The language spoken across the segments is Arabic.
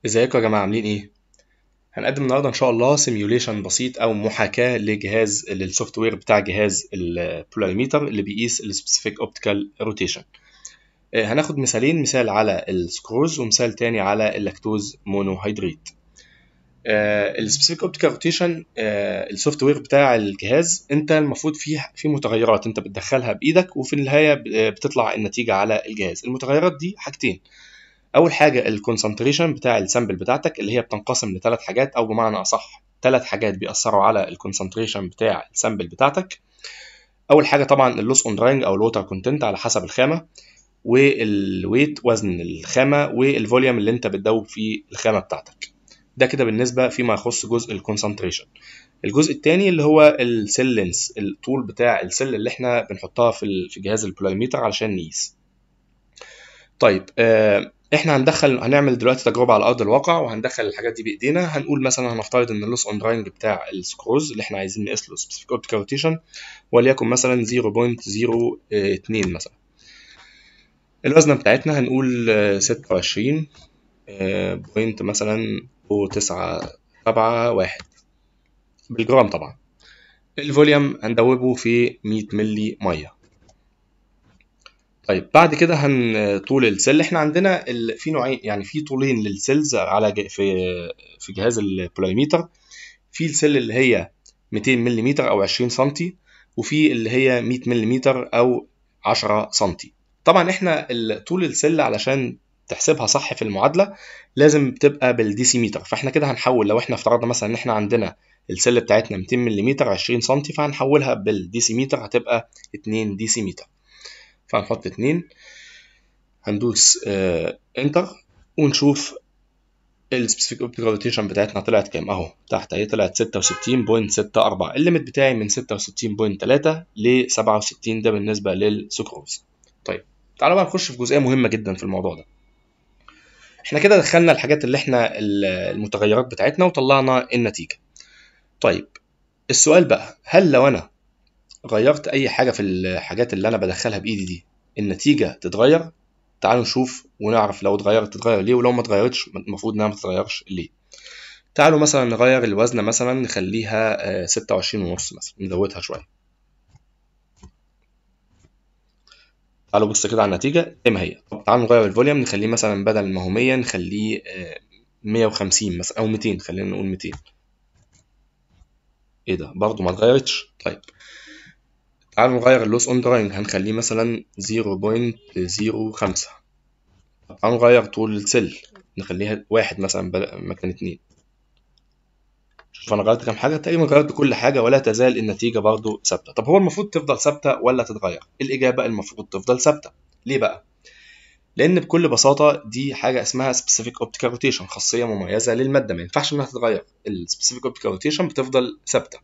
ازيكم يا جماعة عاملين ايه؟ هنقدم النهارده ان شاء الله سيميوليشن بسيط او محاكاة لجهاز للسوفت وير بتاع جهاز البولاريميتر اللي بيقيس السبيسيفيك اوبتيكال روتيشن. هناخد مثالين، مثال على السكروز ومثال تاني على اللاكتوز مونوهيدريت. السبيسيفيك اوبتيكال روتيشن السوفت وير بتاع الجهاز انت المفروض فيه متغيرات انت بتدخلها بايدك، وفي النهاية بتطلع النتيجة على الجهاز. المتغيرات دي حاجتين. اول حاجه الكونسنتريشن بتاع السامبل بتاعتك اللي هي بتنقسم لثلاث حاجات، او بمعنى اصح ثلاث حاجات بيأثروا على الكونسنتريشن بتاع السامبل بتاعتك. اول حاجه طبعا اللوس اون دراينج او الووتر كونتنت على حسب الخامه، والويت وزن الخامه، والفوليوم اللي انت بتدوب فيه الخامه بتاعتك. ده كده بالنسبه فيما يخص جزء الكونسنتريشن. الجزء الثاني اللي هو السيل لينس، الطول بتاع السيل اللي احنا بنحطها في جهاز البولاريميتر علشان نقيس. طيب احنا هنعمل دلوقتي تجربه على ارض الواقع، وهندخل الحاجات دي بايدينا. هنقول مثلا هنفترض ان اللوس اون دراينج بتاع السكروز اللي احنا عايزين نقيس له سبيسيفيك اوبتيكال روتيشن وليكن مثلا 0.02 مثلا. الوزنه بتاعتنا هنقول 26 بوينت مثلا و971 بالجرام طبعا. الفوليوم هندوبه في 100 ملي ميه. طيب بعد كده طول السيل احنا عندنا في نوعين، يعني في طولين للسيلز في جهاز البولاريميتر. في السيل اللي هي 200 ملم او 20 سنتي، وفي اللي هي 100 ملم او 10 سنتي. طبعا احنا طول السيل علشان تحسبها صح في المعادله لازم تبقى بالديسيمتر، فاحنا كده هنحول. لو احنا افترضنا مثلا ان احنا عندنا السيل بتاعتنا 200 ملم 20 سنتي، فهنحولها بالديسيمتر هتبقى 2 ديسيمتر. فهنحط 2، هندوس انتر ونشوف السبيسيفيك اوبتيكال روتيشن بتاعتنا طلعت كام. اهو تحت اهي طلعت 66.64. الليميت بتاعي من 66.3 ل 67، ده بالنسبه للسكروز. طيب تعالوا بقى نخش في جزئيه مهمه جدا في الموضوع ده. احنا كده دخلنا الحاجات اللي احنا المتغيرات بتاعتنا وطلعنا النتيجه. طيب السؤال بقى، هل لو انا غيرت اي حاجه في الحاجات اللي انا بدخلها بايدي دي النتيجه تتغير؟ تعالوا نشوف ونعرف لو اتغيرت تتغير ليه، ولو ما اتغيرتش المفروض انها ما تتغيرش ليه. تعالوا مثلا نغير الوزن، مثلا نخليها 26.5 مثلا، نزودها شويه. تعالوا بص كده على النتيجه زي ما هي. طب تعالوا نغير الفوليوم، نخليه مثلا بدل ما هو 100 نخليه 150 مثلا، او 200، خلينا نقول 200. ايه ده برضه ما اتغيرتش. طيب تعالوا نغير اللوس اون دراينج، هنخليه مثلا 0.05. تعالوا نغير طول السيل، نخليها 1 مثلا مكان 2. شوف انا غيرت كام حاجه، تقريبا غيرت كل حاجه ولا تزال النتيجه برضو ثابته. طب هو المفروض تفضل ثابته ولا تتغير؟ الاجابه المفروض تفضل ثابته. ليه بقى؟ لان بكل بساطه دي حاجه اسمها سبيسيفيك اوبتيكال روتيشن، خاصيه مميزه للماده ما ينفعش انها تتغير. السبيسيفيك اوبتيكال روتيشن بتفضل ثابته.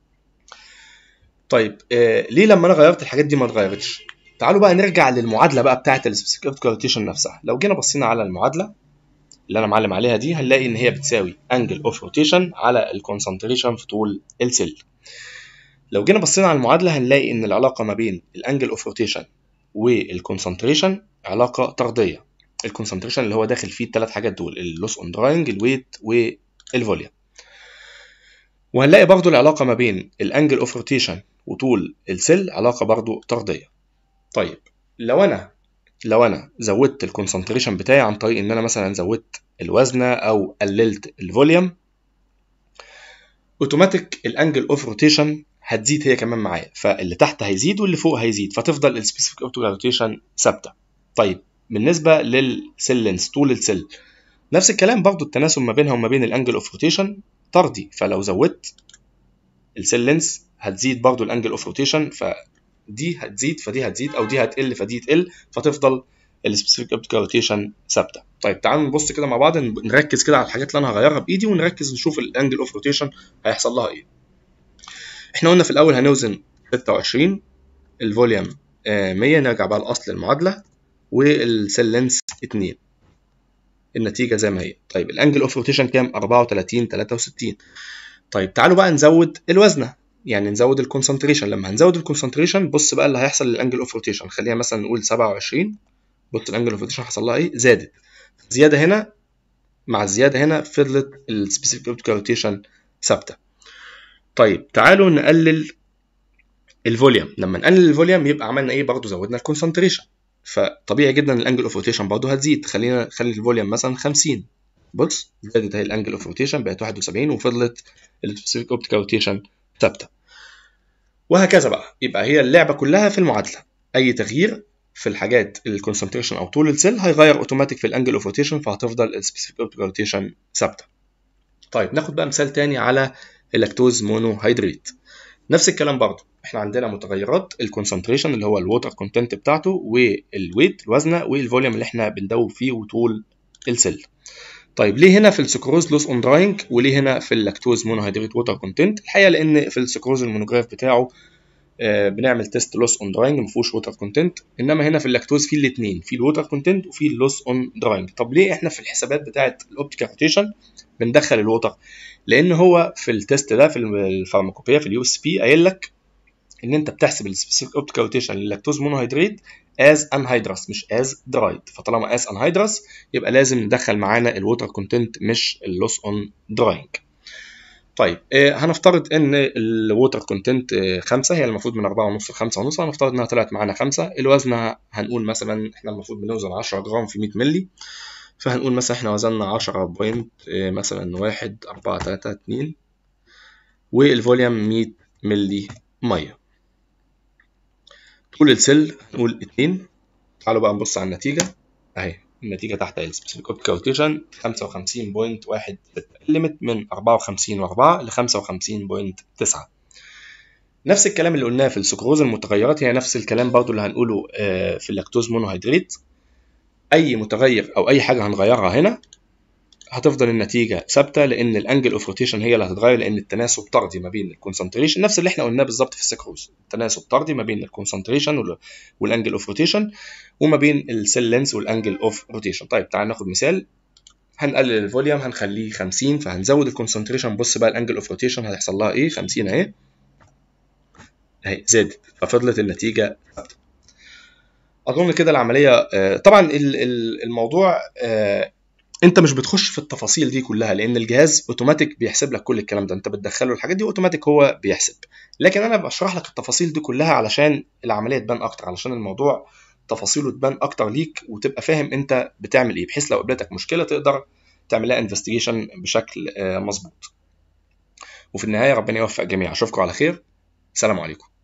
طيب ليه لما انا غيرت الحاجات دي ما اتغيرتش؟ تعالوا بقى نرجع للمعادله بقى بتاعه السبيسيفيك اوبتيكال روتيشن نفسها. لو جينا بصينا على المعادله اللي انا معلم عليها دي، هنلاقي ان هي بتساوي انجل اوف روتيشن على الكونسنتريشن في طول السيل. لو جينا بصينا على المعادله هنلاقي ان العلاقه ما بين الانجل اوف روتيشن والكونسنتريشن علاقه طرديه. الكونسنتريشن اللي هو داخل فيه الثلاث حاجات دول، اللوس اون دراينج، الويت، والفوليوم. وهنلاقي برضو العلاقه ما بين الانجل اوف روتيشن وطول السيل علاقه برضو طرديه. طيب لو انا زودت الكونسنتريشن بتاعي عن طريق ان انا مثلا زودت الوزن او قللت الفوليوم، اوتوماتيك الانجل اوف روتيشن هتزيد هي كمان معايا، فاللي تحت هيزيد واللي فوق هيزيد، فتفضل السبيسيفيك اوبتيكال روتيشن ثابته. طيب بالنسبه للسيل لينس، طول السيل، نفس الكلام برضو، التناسب ما بينها وما بين الانجل اوف روتيشن طردي. فلو زودت السيل لينس هتزيد برضو الانجل اوف روتيشن، فدي هتزيد فدي هتزيد، او دي هتقل فدي تقل، فتفضل السبيسيفيك اوبتيكال روتيشن ثابته. طيب تعالوا نبص كده مع بعض، نركز كده على الحاجات اللي انا هغيرها بايدي، ونركز نشوف الانجل اوف روتيشن هيحصل لها ايه. احنا قلنا في الاول هنوزن 26، الفوليوم 100، نرجع بقى لاصل المعادله، والسيل لينس 2، النتيجه زي ما هي. طيب الانجل اوف روتيشن كام؟ 34.63. طيب تعالوا بقى نزود الوزنه، يعني نزود الكونسنتريشن. لما هنزود الكونسنتريشن بص بقى اللي هيحصل للانجل اوف روتيشن، خلينا مثلا نقول 27. بص الانجل اوف روتيشن حصل لها ايه؟ زادت. زياده هنا مع الزياده هنا فضلت السبيسيفيك اوبتيكال روتيشن ثابته. طيب تعالوا نقلل الفوليوم. لما نقلل الفوليوم يبقى عملنا ايه؟ برضه زودنا الكونسنتريشن، فطبيعي جدا الانجل اوف روتيشن برضه هتزيد. نخلي الفوليوم مثلا 50. بص زادت اهي الانجل اوف روتيشن بقت 71 وفضلت السبيسيفيك اوبتيكال روتيشن ثابته. وهكذا بقى. يبقى هي اللعبه كلها في المعادله، اي تغيير في الحاجات الكونسنتريشن او طول السيل هيغير اوتوماتيك في الانجل اوف روتيشن، فهتفضل السبيسيفيك اوبتيكال روتيشن ثابته. طيب ناخد بقى مثال تاني على اللاكتوز مونوهيدريت. نفس الكلام برضه، احنا عندنا متغيرات الكونسنتريشن اللي هو الووتر كونتنت بتاعته، والويت الوزنه، والفوليوم اللي احنا بندوب فيه، وطول السيل. طيب ليه هنا في السكروز لوس اون دراينج وليه هنا في اللاكتوز مونوهيدريت ووتر كونتنت؟ الحقيقه لان في السكروز المونوجراف بتاعه بنعمل تيست لوس اون دراينج ما فيهوش ووتر كونتنت، انما هنا في اللاكتوز في الاثنين، في الووتر كونتنت وفي اللوس اون دراينج. طب ليه احنا في الحسابات بتاعه الاوبتيكال روتيشن بندخل الووتر؟ لان هو في التيست ده في الفارماكوبيا في اليو اس بي قايل لك ان انت بتحسب السبيسيفيك اوبتيكال روتيشن لللاكتوز مونوهيدريت از انهيدرس مش از درايد، فطالما از انهيدرس يبقى لازم ندخل معانا الووتر كونتنت مش اللوس اون دراينج. طيب هنفترض ان الووتر كونتنت 5، هي المفروض من 4.5 ل 5.5، هنفترض انها طلعت معانا 5. الوزن هنقول مثلا احنا المفروض بنوزن 10 جرام في 100 مللي، فهنقول مثلا احنا وزننا 10 بوينت مثلا 1 4 3 2، والفوليوم 100 مللي ميه. طول السيل نقول 2. تعالوا بقى نبص على النتيجه اهي. النتيجه تحت السبيسيفيك اوبتيكال روتيشن 55.16، قلت من 54.4 ل 55.9. نفس الكلام اللي قلناه في السكروز المتغيرات هي نفس الكلام برضو اللي هنقوله في اللاكتوز مونوهيدريت. اي متغير او اي حاجه هنغيرها هنا هتفضل النتيجه ثابته، لان الانجل اوف روتيشن هي اللي هتتغير، لان التناسب طردي ما بين الكونسنتريشن، نفس اللي احنا قلناه بالظبط في السكروز، التناسب طردي ما بين الكونسنتريشن والانجل اوف روتيشن، وما بين السيل لينس والانجل اوف روتيشن. طيب تعال ناخد مثال. هنقلل الفوليوم هنخليه 50، فهنزود الكونسنتريشن. بص بقى الانجل اوف روتيشن هيحصل لها ايه؟ 50 اهي زادت، ففضلت النتيجه ثابته. اظن كده العمليه طبعا الموضوع انت مش بتخش في التفاصيل دي كلها، لان الجهاز اوتوماتيك بيحسب لك كل الكلام ده، انت بتدخله الحاجات دي اوتوماتيك هو بيحسب. لكن انا بشرح لك التفاصيل دي كلها علشان العمليه تبان اكتر، علشان الموضوع تفاصيله تبان اكتر ليك، وتبقى فاهم انت بتعمل ايه، بحيث لو قابلتك مشكله تقدر تعمل لها انفستيجيشن بشكل مظبوط. وفي النهايه ربنا يوفق الجميع. اشوفكم على خير. سلام عليكم.